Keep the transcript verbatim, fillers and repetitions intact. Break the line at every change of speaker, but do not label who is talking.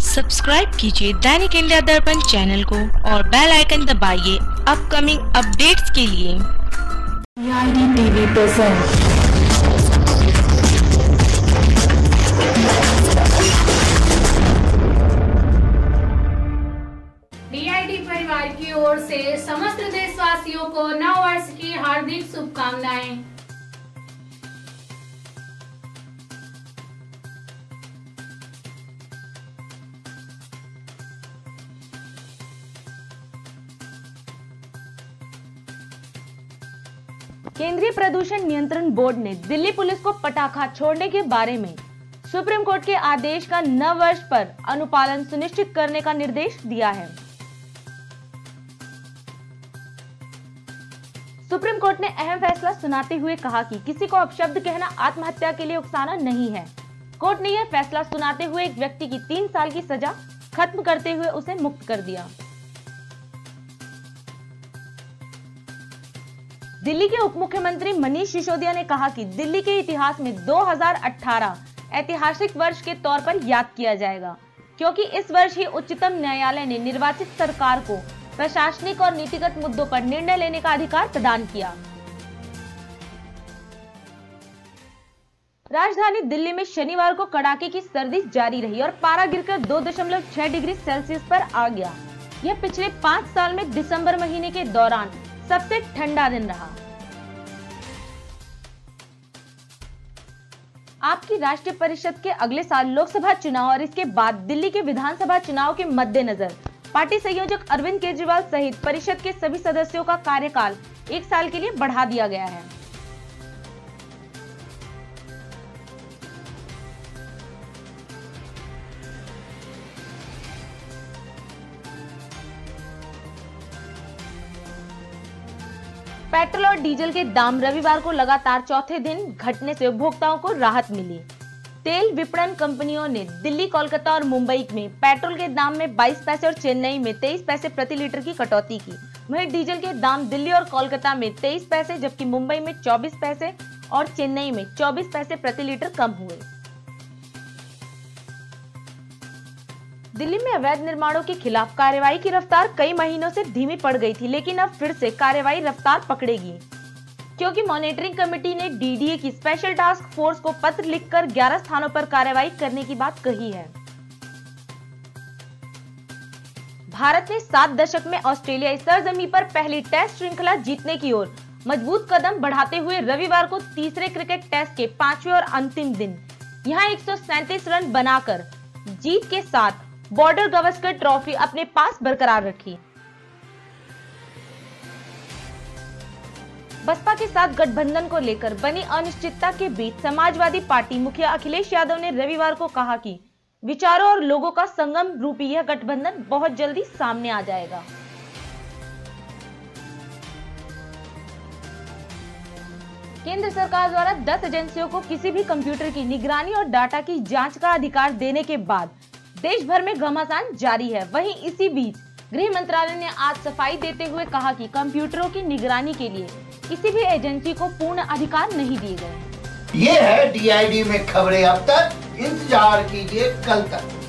Subscribe कीजिए दैनिक India दर्पण channel को और बेल आइकन दबाइए अपकमिंग अपडेट्स के लिए।
टीवी प्रेजेंट
डीआईडी परिवार की ओर से समस्त देशवासियों को नव वर्ष की हार्दिक शुभकामनाएं।
केंद्रीय प्रदूषण नियंत्रण बोर्ड ने दिल्ली पुलिस को पटाखा छोड़ने के बारे में सुप्रीम कोर्ट के आदेश का नव वर्ष पर अनुपालन सुनिश्चित करने का निर्देश दिया है। सुप्रीम कोर्ट ने अहम फैसला सुनाते हुए कहा कि किसी को अपशब्द कहना आत्महत्या के लिए उकसाना नहीं है। कोर्ट ने यह फैसला सुनाते हुए एक व्यक्ति की तीन साल की सजा खत्म करते हुए उसे मुक्त कर दिया। दिल्ली के उप मुख्यमंत्री मनीष सिसोदिया ने कहा कि दिल्ली के इतिहास में दो हज़ार अठारह ऐतिहासिक वर्ष के तौर पर याद किया जाएगा, क्योंकि इस वर्ष ही उच्चतम न्यायालय ने निर्वाचित सरकार को प्रशासनिक और नीतिगत मुद्दों पर निर्णय लेने का अधिकार प्रदान किया। राजधानी दिल्ली में शनिवार को कड़ाके की सर्दी जारी रही और पारा गिरकर दो दशमलव छह डिग्री सेल्सियस पर आ गया। यह पिछले पाँच साल में दिसंबर महीने के दौरान सबसे ठंडा दिन रहा। आपकी राष्ट्रीय परिषद के अगले साल लोकसभा चुनाव और इसके बाद दिल्ली के विधानसभा चुनाव के मद्देनजर पार्टी संयोजक अरविंद केजरीवाल सहित परिषद के सभी सदस्यों का कार्यकाल एक साल के लिए बढ़ा दिया गया है। पेट्रोल और डीजल के दाम रविवार को लगातार चौथे दिन घटने से उपभोक्ताओं को राहत मिली। तेल विपणन कंपनियों ने दिल्ली, कोलकाता और मुंबई में पेट्रोल के दाम में बाईस पैसे और चेन्नई में तेईस पैसे प्रति लीटर की कटौती की। वहीं डीजल के दाम दिल्ली और कोलकाता में तेईस पैसे जबकि मुंबई में चौबीस पैसे और चेन्नई में चौबीस पैसे प्रति लीटर कम हुए। दिल्ली में अवैध निर्माणों के खिलाफ कार्रवाई की रफ्तार कई महीनों से धीमी पड़ गई थी, लेकिन अब फिर से कार्रवाई रफ्तार पकड़ेगी, क्योंकि मॉनिटरिंग कमेटी ने डीडीए की स्पेशल टास्क फोर्स को पत्र लिखकर ग्यारह स्थानों पर कार्रवाई करने की बात कही है। भारत ने सात दशक में ऑस्ट्रेलियाई सरजमी पर पहली टेस्ट श्रृंखला जीतने की ओर मजबूत कदम बढ़ाते हुए रविवार को तीसरे क्रिकेट टेस्ट के पांचवें और अंतिम दिन यहां एक सौ सैंतीस रन बनाकर जीत के साथ बॉर्डर गावस्कर ट्रॉफी अपने पास बरकरार रखी। बसपा के साथ गठबंधन को लेकर बनी अनिश्चितता के बीच समाजवादी पार्टी मुखिया अखिलेश यादव ने रविवार को कहा कि विचारों और लोगों का संगम रूपी यह गठबंधन बहुत जल्दी सामने आ जाएगा। केंद्र सरकार द्वारा दस एजेंसियों को किसी भी कंप्यूटर की निगरानी और डाटा की जांच का अधिकार देने के बाद देश भर में घमासान जारी है। वहीं इसी बीच गृह मंत्रालय ने आज सफाई देते हुए कहा कि कंप्यूटरों की निगरानी के लिए किसी भी एजेंसी को पूर्ण अधिकार नहीं दिए गए।
ये है डीआईडी में खबरें अब तक। इंतजार कीजिए कल तक।